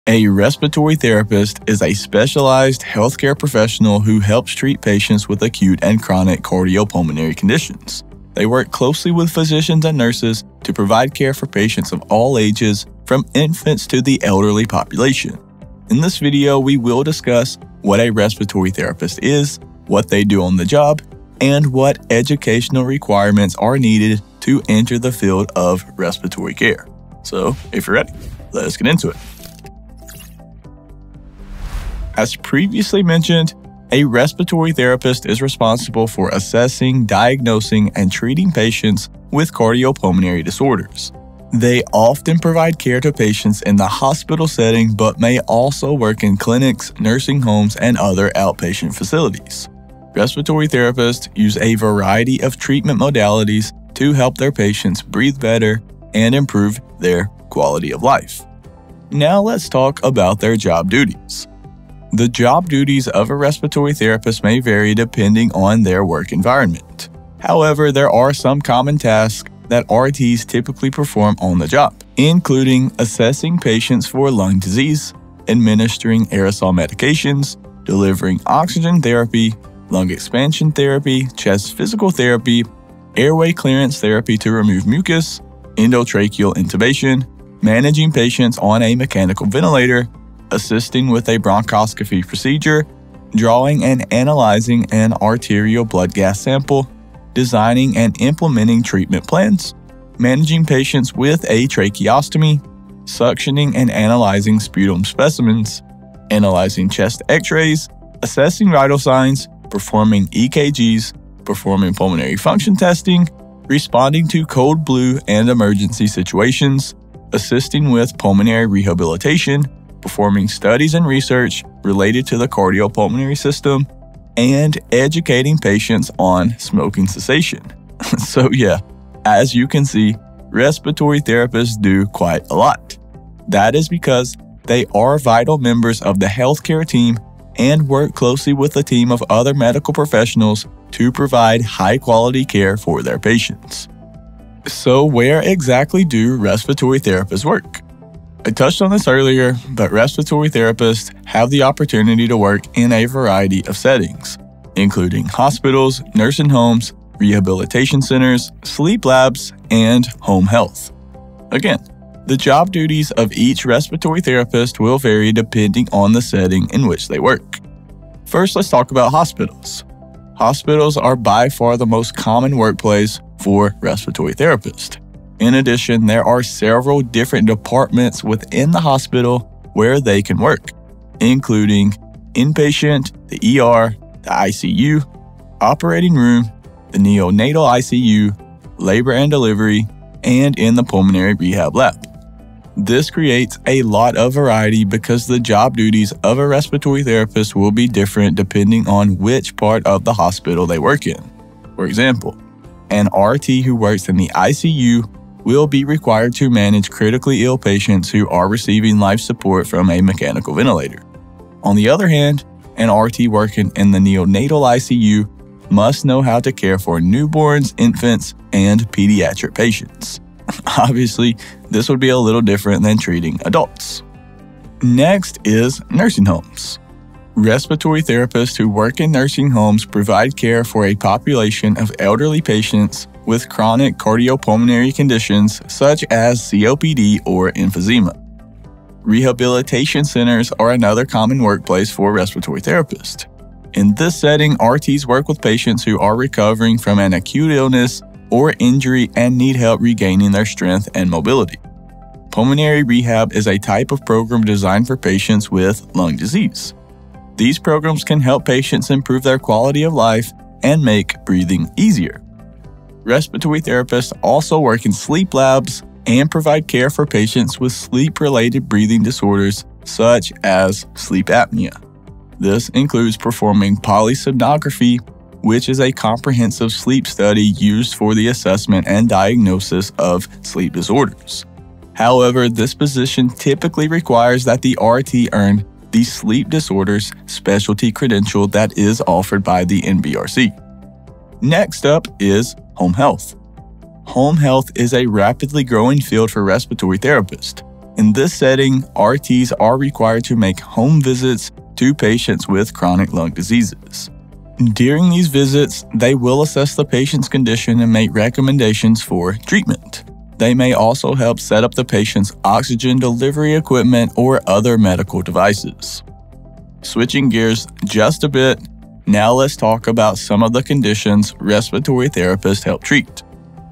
A respiratory therapist is a specialized healthcare professional who helps treat patients with acute and chronic cardiopulmonary conditions. They work closely with physicians and nurses to provide care for patients of all ages, from infants to the elderly population. In this video, we will discuss what a respiratory therapist is, what they do on the job, and what educational requirements are needed to enter the field of respiratory care. So, if you're ready, let's get into it. As previously mentioned, a respiratory therapist is responsible for assessing, diagnosing, and treating patients with cardiopulmonary disorders. They often provide care to patients in the hospital setting, but may also work in clinics, nursing homes, and other outpatient facilities. Respiratory therapists use a variety of treatment modalities to help their patients breathe better and improve their quality of life. Now let's talk about their job duties. The job duties of a respiratory therapist may vary depending on their work environment. However, there are some common tasks that RTs typically perform on the job, including assessing patients for lung disease, administering aerosol medications, delivering oxygen therapy, lung expansion therapy, chest physical therapy, airway clearance therapy to remove mucus, endotracheal intubation, managing patients on a mechanical ventilator, assisting with a bronchoscopy procedure, drawing and analyzing an arterial blood gas sample, designing and implementing treatment plans, managing patients with a tracheostomy, suctioning and analyzing sputum specimens, analyzing chest x-rays, assessing vital signs, performing EKGs, performing pulmonary function testing, responding to cold blue and emergency situations, assisting with pulmonary rehabilitation, performing studies and research related to the cardiopulmonary system, and educating patients on smoking cessation. So yeah, as you can see, respiratory therapists do quite a lot. That is because they are vital members of the healthcare team and work closely with a team of other medical professionals to provide high-quality care for their patients. So where exactly do respiratory therapists work? I touched on this earlier, but respiratory therapists have the opportunity to work in a variety of settings, including hospitals, nursing homes, rehabilitation centers, sleep labs, and home health. Again, the job duties of each respiratory therapist will vary depending on the setting in which they work. First, let's talk about hospitals. Hospitals are by far the most common workplace for respiratory therapists. In addition, there are several different departments within the hospital where they can work, including inpatient, the ER, the ICU, operating room, the neonatal ICU, labor and delivery, and in the pulmonary rehab lab. This creates a lot of variety because the job duties of a respiratory therapist will be different depending on which part of the hospital they work in. For example, an RT who works in the ICU will be required to manage critically ill patients who are receiving life support from a mechanical ventilator. On the other hand, an RT working in the neonatal ICU must know how to care for newborns, infants, and pediatric patients. Obviously, this would be a little different than treating adults. Next is nursing homes. Respiratory therapists who work in nursing homes provide care for a population of elderly patients with chronic cardiopulmonary conditions such as COPD or emphysema. Rehabilitation centers are another common workplace for respiratory therapists. In this setting, RTs work with patients who are recovering from an acute illness or injury and need help regaining their strength and mobility. Pulmonary rehab is a type of program designed for patients with lung disease. These programs can help patients improve their quality of life and make breathing easier. Respiratory therapists also work in sleep labs and provide care for patients with sleep-related breathing disorders such as sleep apnea. This includes performing polysomnography, which is a comprehensive sleep study used for the assessment and diagnosis of sleep disorders. However, this position typically requires that the RT earn the sleep disorders specialty credential that is offered by the NBRC. Next up is home health. Home health is a rapidly growing field for respiratory therapists. In this setting, RTs are required to make home visits to patients with chronic lung diseases. During these visits, they will assess the patient's condition and make recommendations for treatment. They may also help set up the patient's oxygen delivery equipment or other medical devices. Switching gears just a bit, now let's talk about some of the conditions respiratory therapists help treat.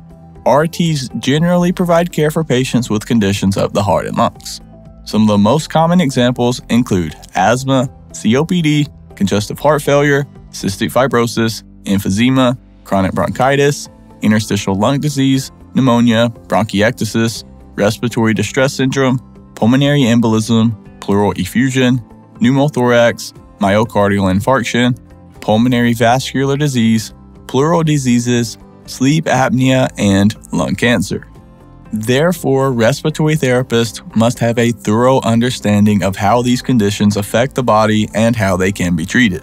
RTs generally provide care for patients with conditions of the heart and lungs. Some of the most common examples include asthma, COPD, congestive heart failure, cystic fibrosis, emphysema, chronic bronchitis, interstitial lung disease, pneumonia, bronchiectasis, respiratory distress syndrome, pulmonary embolism, pleural effusion, pneumothorax, myocardial infarction, pulmonary vascular disease, pleural diseases, sleep apnea, and lung cancer. Therefore, respiratory therapists must have a thorough understanding of how these conditions affect the body and how they can be treated.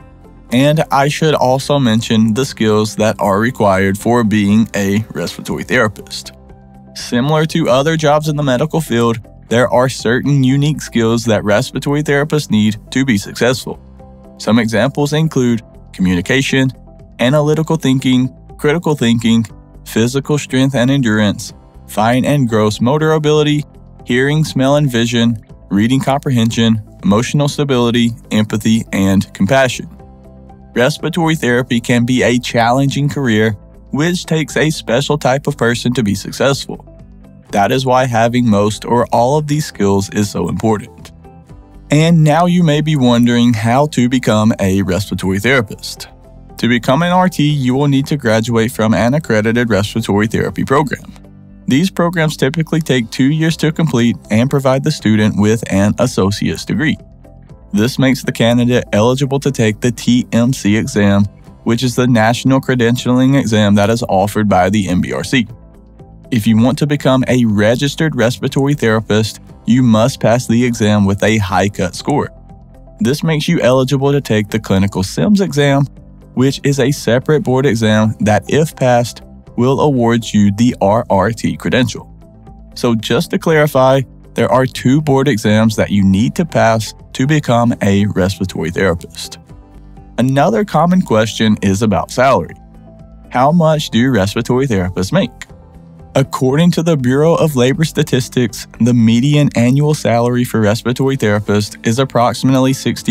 And I should also mention the skills that are required for being a respiratory therapist. Similar to other jobs in the medical field, there are certain unique skills that respiratory therapists need to be successful. Some examples include communication, analytical thinking, critical thinking, physical strength and endurance, fine and gross motor ability, hearing, smell and vision, reading comprehension, emotional stability, empathy, and compassion. Respiratory therapy can be a challenging career, which takes a special type of person to be successful. That is why having most or all of these skills is so important. And now you may be wondering how to become a respiratory therapist. To become an RT, you will need to graduate from an accredited respiratory therapy program. These programs typically take 2 years to complete and provide the student with an associate's degree. This makes the candidate eligible to take the TMC exam, which is the national credentialing exam that is offered by the MBRC. If you want to become a registered respiratory therapist, you must pass the exam with a high cut score. This makes you eligible to take the clinical SIMS exam, which is a separate board exam that, if passed, will award you the RRT credential. So just to clarify, there are 2 board exams that you need to pass to become a respiratory therapist. Another common question is about salary. How much do respiratory therapists make? According to the Bureau of Labor Statistics, the median annual salary for respiratory therapists is approximately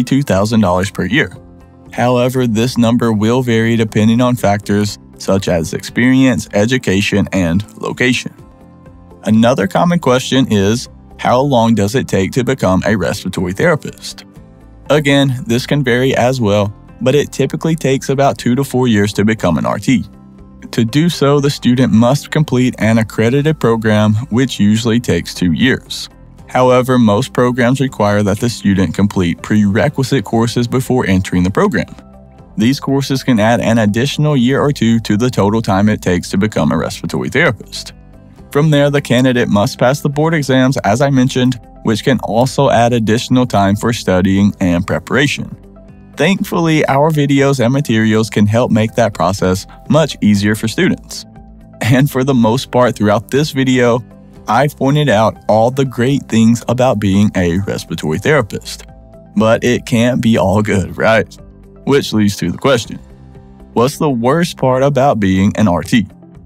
$62,000 per year. However, this number will vary depending on factors such as experience, education, and location. Another common question is, how long does it take to become a respiratory therapist? Again, this can vary as well, but it typically takes about 2 to 4 years to become an RT. To do so, the student must complete an accredited program, which usually takes 2 years. However, most programs require that the student complete prerequisite courses before entering the program. These courses can add an additional year or 2 to the total time it takes to become a respiratory therapist. From there, the candidate must pass the board exams, as I mentioned, which can also add additional time for studying and preparation. Thankfully, our videos and materials can help make that process much easier for students. And for the most part throughout this video, I've pointed out all the great things about being a respiratory therapist. But it can't be all good, right? Which leads to the question, what's the worst part about being an RT?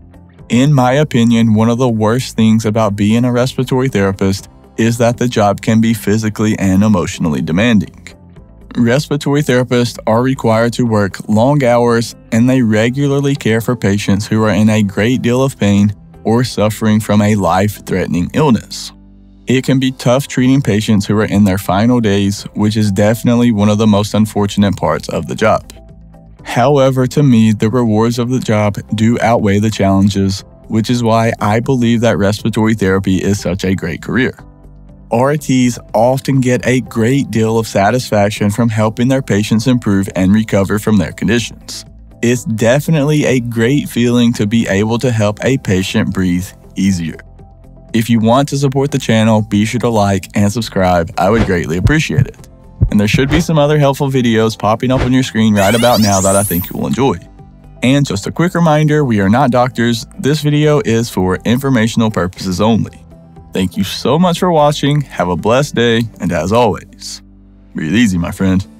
In my opinion, one of the worst things about being a respiratory therapist is that the job can be physically and emotionally demanding. Respiratory therapists are required to work long hours, and they regularly care for patients who are in a great deal of pain or suffering from a life-threatening illness. It can be tough treating patients who are in their final days, which is definitely one of the most unfortunate parts of the job. However, to me, the rewards of the job do outweigh the challenges, which is why I believe that respiratory therapy is such a great career. RTs often get a great deal of satisfaction from helping their patients improve and recover from their conditions. It's definitely a great feeling to be able to help a patient breathe easier. If you want to support the channel, be sure to like and subscribe. I would greatly appreciate it. And there should be some other helpful videos popping up on your screen right about now that I think you will enjoy. And just a quick reminder, we are not doctors. This video is for informational purposes only. Thank you so much for watching. Have a blessed day, and as always, breathe easy, my friend.